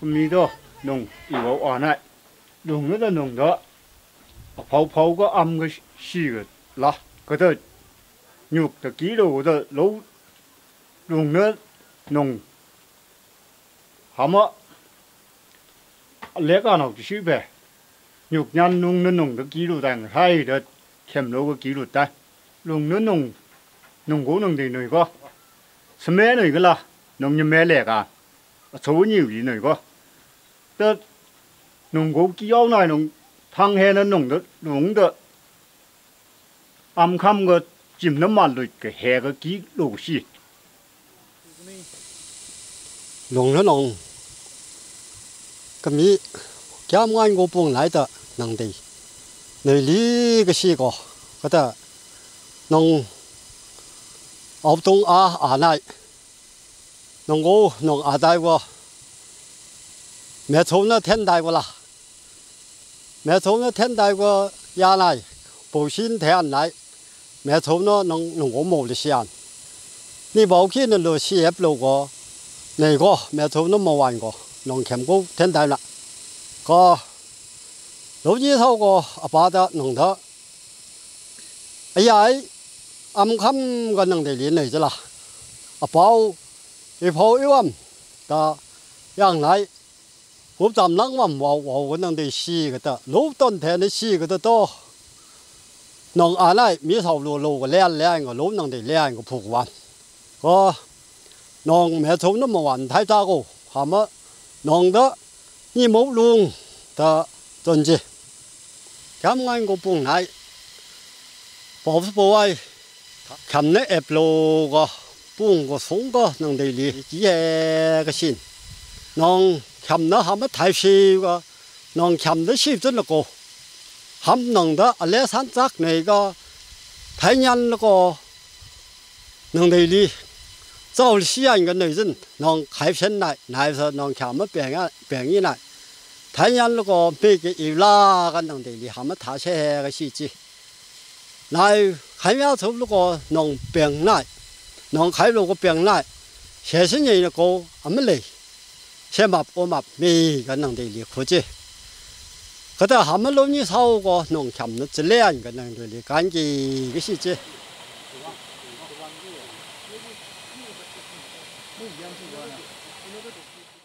มีตัวนุ่งอีกว่าอ่อนไอ้นุ่งนั่นนุ่งเด้อเผาก็อำก็ชี้ก็ละก็เด้อหยุกตะกี้เราเด้อรู้นุ่งเนื้อนุ่งหามะเล็กอ่ะเราจะชี้ไปหยุกยันนุ่งเนื้อนุ่งตะกี้เราแต่งให้เด้อเข้มเราก็กี้เราแต่นุ่งเนื้อนุ่งกูนุ่งดีหน่อยก็สมัยหน่อยก็ละนุ่งยังแม่เล็กอ่ะโชว์nhiều gìหน่อยก็แต่นุ่งกูกี่เอาหน่อยนุ่งทางเฮนั้นนุ่งเด้อนุ่งเด้ออำคำก็จิ้มน้ำมันเลยก็แห่ก็กี่ลูกสิ农了农，咁咪家安我本来的农地，内里个西个，嗰度农熬冬阿奶，农我农阿大个，没从那天大个啦，没从那天大个亚奶，不信天奶，没从那农我冇的先，你冇见那路西入路个。này có mẹ thấu nó màu vàng có nông kém có thiên tài là có lúc như thâu có bà đó nông đó ấy âm khăm cái nông để liền này chứ là bao bao yêu âm đó yang này cũng tạm lắng mà vào cái nông để xì cái đó lúc tuần thế này xì cái đó nông anh này mi thâu lù cái lên cái lúc nông để lên cái phục văn có nông mẹ thấu nó mà hoàn thái ta cô hả mà nông đó như mẫu luôn ta tuần gì cảm ơn cô bùng này bảo ai cầm lấy ép lô個bùng個松個能地里只係個先nông cầm nó hả mà thái sư個nông cầm nó sư真là cô hầm nông đó ở lẽ sáng giác này個thái nhân nó個能地里造西安个女人，能开片来，来说能看么病人来，太阳那个每个有哪个能地里，他们他些个细节，来还要从那个能病来，能开那个病来，现实人那个他们来，先把我们每个能地里科技，可是他们老年少个能看那质量个能地里干净个细节。不一样，这个呢。